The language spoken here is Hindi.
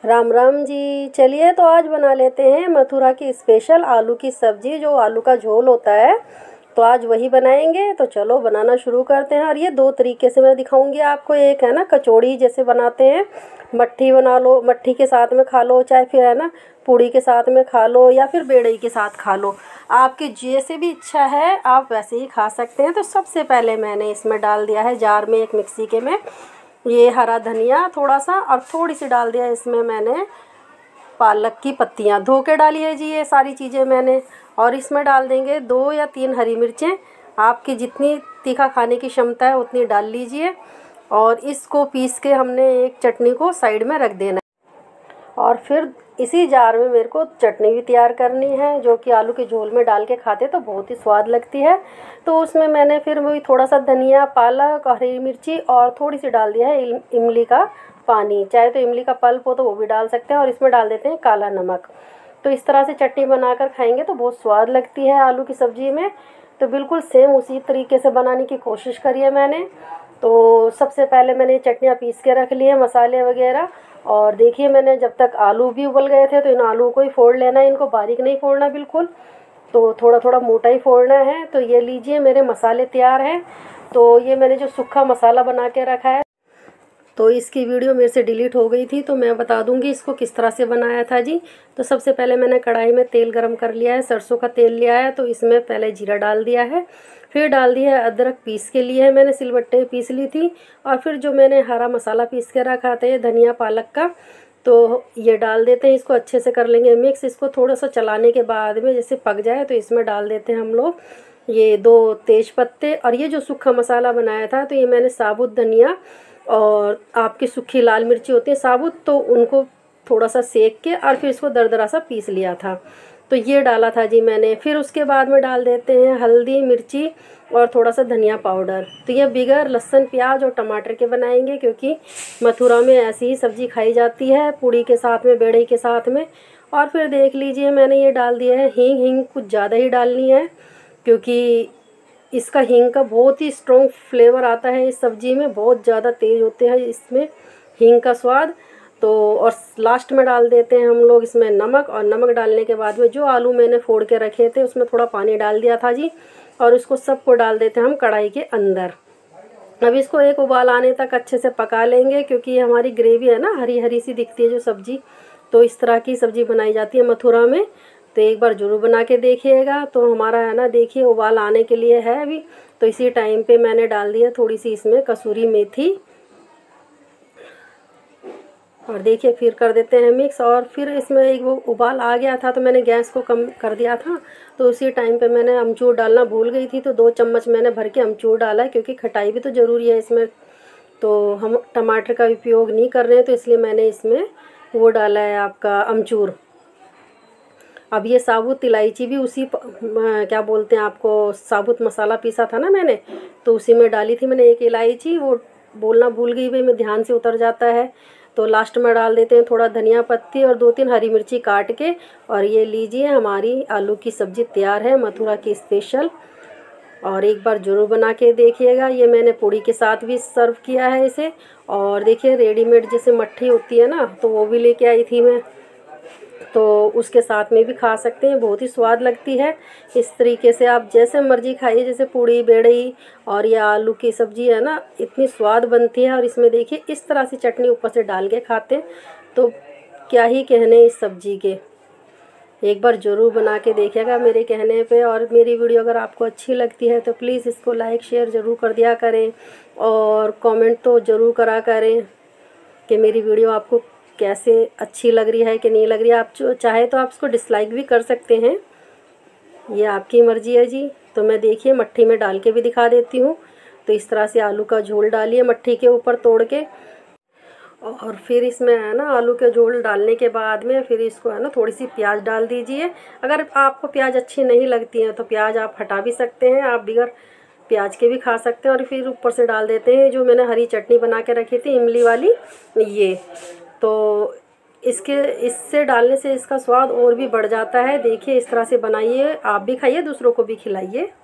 राम राम जी। चलिए तो आज बना लेते हैं मथुरा की स्पेशल आलू की सब्ज़ी, जो आलू का झोल होता है। तो आज वही बनाएंगे, तो चलो बनाना शुरू करते हैं। और ये दो तरीके से मैं दिखाऊंगी आपको। एक है ना कचौड़ी जैसे बनाते हैं, मट्ठी बना लो, मट्ठी के साथ में खा लो, चाहे फिर है ना पूड़ी के साथ में खा लो, या फिर बेड़ई के साथ खा लो। आपकी जैसे भी इच्छा है आप वैसे ही खा सकते हैं। तो सबसे पहले मैंने इसमें डाल दिया है जार में, एक मिक्सी के में, ये हरा धनिया थोड़ा सा, और थोड़ी सी डाल दिया इसमें मैंने पालक की पत्तियाँ, धो के डाली है जी ये सारी चीज़ें मैंने। और इसमें डाल देंगे 2 या 3 हरी मिर्चें, आपकी जितनी तीखा खाने की क्षमता है उतनी डाल लीजिए। और इसको पीस के हमने एक चटनी को साइड में रख देना है। और फिर इसी जार में मेरे को चटनी भी तैयार करनी है, जो कि आलू के झोल में डाल के खाते तो बहुत ही स्वाद लगती है। तो उसमें मैंने फिर वही थोड़ा सा धनिया, पालक, हरी मिर्ची और थोड़ी सी डाल दिया है इमली का पानी। चाहे तो इमली का पल्प हो तो वो भी डाल सकते हैं। और इसमें डाल देते हैं काला नमक। तो इस तरह से चटनी बनाकर खाएंगे तो बहुत स्वाद लगती है आलू की सब्ज़ी में। तो बिल्कुल सेम उसी तरीके से बनाने की कोशिश करी है मैंने। तो सबसे पहले मैंने चटनियाँ पीस के रख ली है, मसाले वगैरह। और देखिए मैंने जब तक आलू भी उबल गए थे, तो इन आलूओं को ही फोड़ लेना है, इनको बारीक नहीं फोड़ना बिल्कुल, तो थोड़ा थोड़ा मोटा ही फोड़ना है। तो ये लीजिए मेरे मसाले तैयार हैं। तो ये मैंने जो सूखा मसाला बना के रखा है, तो इसकी वीडियो मेरे से डिलीट हो गई थी, तो मैं बता दूंगी इसको किस तरह से बनाया था जी। तो सबसे पहले मैंने कढ़ाई में तेल गरम कर लिया है, सरसों का तेल लिया है। तो इसमें पहले जीरा डाल दिया है, फिर डाल दिया है अदरक पीस के लिए है मैंने, सिलबट्टे में पीस ली थी। और फिर जो मैंने हरा मसाला पीस के रखा था, धनिया पालक का, तो ये डाल देते हैं। इसको अच्छे से कर लेंगे मिक्स। इसको थोड़ा सा चलाने के बाद में जैसे पक जाए तो इसमें डाल देते हैं हम लोग ये 2 तेज पत्ते। और ये जो सूखा मसाला बनाया था, तो ये मैंने साबुत धनिया और आपकी सूखी लाल मिर्ची होती है साबुत, तो उनको थोड़ा सा सेक के और फिर इसको दरदरा सा पीस लिया था। तो ये डाला था जी मैंने। फिर उसके बाद में डाल देते हैं हल्दी, मिर्ची और थोड़ा सा धनिया पाउडर। तो ये बिगर लहसुन, प्याज और टमाटर के बनाएंगे, क्योंकि मथुरा में ऐसी ही सब्ज़ी खाई जाती है, पूड़ी के साथ में, बेड़ई के साथ में। और फिर देख लीजिए मैंने ये डाल दिया है हींग। हींग कुछ ज़्यादा ही डालनी है, क्योंकि इसका हींग का बहुत ही स्ट्रॉन्ग फ्लेवर आता है इस सब्ज़ी में, बहुत ज़्यादा तेज़ होते हैं इसमें हींग का स्वाद। तो और लास्ट में डाल देते हैं हम लोग इसमें नमक। और नमक डालने के बाद में जो आलू मैंने फोड़ के रखे थे उसमें थोड़ा पानी डाल दिया था जी, और उसको सबको डाल देते हैं हम कढ़ाई के अंदर। अब इसको एक उबाल आने तक अच्छे से पका लेंगे, क्योंकि ये हमारी ग्रेवी है ना, हरी हरी सी दिखती है जो सब्ज़ी। तो इस तरह की सब्ज़ी बनाई जाती है मथुरा में। तो एक बार ज़रूर बना के देखिएगा। तो हमारा है ना, देखिए उबाल आने के लिए है अभी। तो इसी टाइम पे मैंने डाल दिया थोड़ी सी इसमें कसूरी मेथी। और देखिए फिर कर देते हैं मिक्स। और फिर इसमें एक वो उबाल आ गया था, तो मैंने गैस को कम कर दिया था। तो उसी टाइम पे मैंने अमचूर डालना भूल गई थी, तो 2 चम्मच मैंने भर के अमचूर डाला है, क्योंकि खटाई भी तो ज़रूरी है इसमें। तो हम टमाटर का उपयोग नहीं कर रहे हैं, तो इसलिए मैंने इसमें वो डाला है आपका अमचूर। अब ये साबुत इलायची भी उसी क्या बोलते हैं आपको, साबुत मसाला पीसा था ना मैंने, तो उसी में डाली थी मैंने एक इलायची। वो बोलना भूल गई भाई, मैं ध्यान से उतर जाता है। तो लास्ट में डाल देते हैं थोड़ा धनिया पत्ती और 2-3 हरी मिर्ची काट के। और ये लीजिए हमारी आलू की सब्ज़ी तैयार है, मथुरा की स्पेशल। और एक बार ज़रूर बना के देखिएगा। ये मैंने पूड़ी के साथ भी सर्व किया है इसे। और देखिए रेडीमेड जैसे मट्ठी होती है ना, तो वो भी लेके आई थी मैं, तो उसके साथ में भी खा सकते हैं, बहुत ही स्वाद लगती है। इस तरीके से आप जैसे मर्जी खाइए, जैसे पूड़ी, बेड़ई और ये आलू की सब्ज़ी है ना, इतनी स्वाद बनती है। और इसमें देखिए इस तरह से चटनी ऊपर से डाल के खाते हैं, तो क्या ही कहने इस सब्ज़ी के। एक बार ज़रूर बना के देखिएगा मेरे कहने पे। और मेरी वीडियो अगर आपको अच्छी लगती है तो प्लीज़ इसको लाइक शेयर ज़रूर कर दिया करें, और कमेंट तो ज़रूर करा करें कि मेरी वीडियो आपको कैसे अच्छी लग रही है कि नहीं लग रही है। आप चाहे तो आप इसको डिसलाइक भी कर सकते हैं, ये आपकी मर्ज़ी है जी। तो मैं देखिए मट्ठी में डाल के भी दिखा देती हूँ। तो इस तरह से आलू का झोल डालिए मट्ठी के ऊपर तोड़ के। और फिर इसमें है ना आलू के झोल डालने के बाद में फिर इसको है ना थोड़ी सी प्याज डाल दीजिए। अगर आपको प्याज अच्छी नहीं लगती है तो प्याज आप हटा भी सकते हैं, आप बिगर प्याज के भी खा सकते हैं। और फिर ऊपर से डाल देते हैं जो मैंने हरी चटनी बना के रखी थी इमली वाली, ये। तो इससे डालने से इसका स्वाद और भी बढ़ जाता है। देखिए इस तरह से बनाइए, आप भी खाइए, दूसरों को भी खिलाइए।